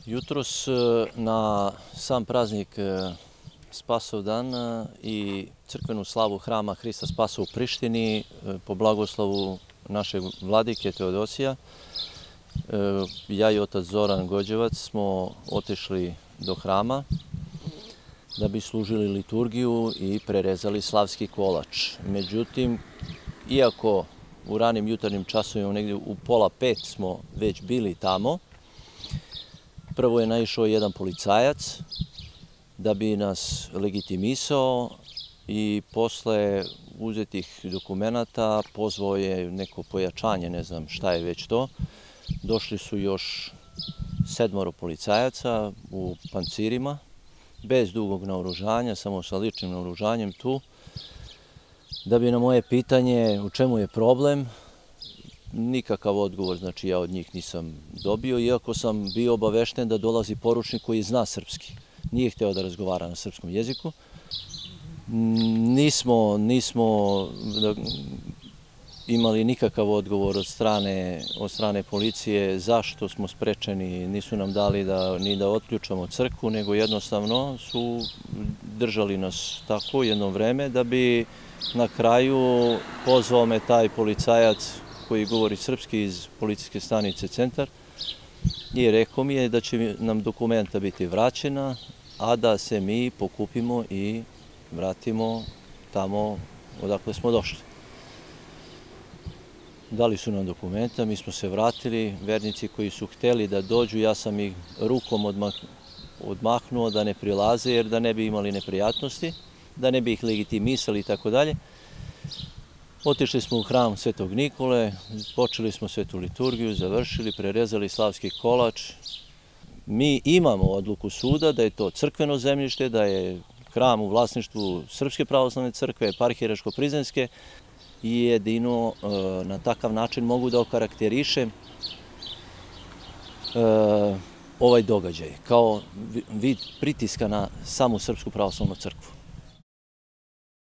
Jutros na sam praznik Spasovdan i crkvenu slavu hrama Hrista Spasa u Prištini po blagoslovu našeg vladike Teodosija, ja i otac Zoran Gođevac smo otišli do hrama da bi služili liturgiju i prerezali slavski kolač. Međutim, iako u ranim jutarnjim časovima, negdje u 4:30 smo već bili tamo, prvo je naišao jedan policajac da bi nas legitimisao i posle uzetih dokumenata pozvao je neko pojačanje, ne znam šta je već to. Došli su još 7 policajaca u pancirima, bez dugog naoružanja, samo sa ličnim naoružanjem tu, da bi na moje pitanje u čemu je problem, nikakav odgovor, znači ja od njih nisam dobio, iako sam bio obavešten da dolazi poručnik koji zna srpski. Nije hteo da razgovara na srpskom jeziku. Nismo imali nikakav odgovor od strane policije zašto smo sprečeni, nisu nam dali ni da otključamo crkvu, nego jednostavno su držali nas tako jedno vreme da bi na kraju pozvao me taj policajac koji govori srpski iz policijske stanice Centar i rekao mi je da će nam dokumenta biti vraćena, a da se mi pokupimo i vratimo tamo odakle smo došli. Dali su nam dokumenta, mi smo se vratili, vernici koji su hteli da dođu, ja sam ih rukom odmahnuo da ne prilaze jer da ne bi imali neprijatnosti, da ne bi ih legitimisali i tako dalje. Otišli smo u hram Svetog Nikole, počeli smo svetu liturgiju, završili, prerezali slavski kolač. Mi imamo odluku suda da je to crkveno zemljište, da je hram u vlasništvu Srpske pravoslavne crkve, Eparhijeraško-Prizrenske i jedino na takav način mogu da okarakterišem ovaj događaj kao vid pritiska na samu Srpsku pravoslavnu crkvu.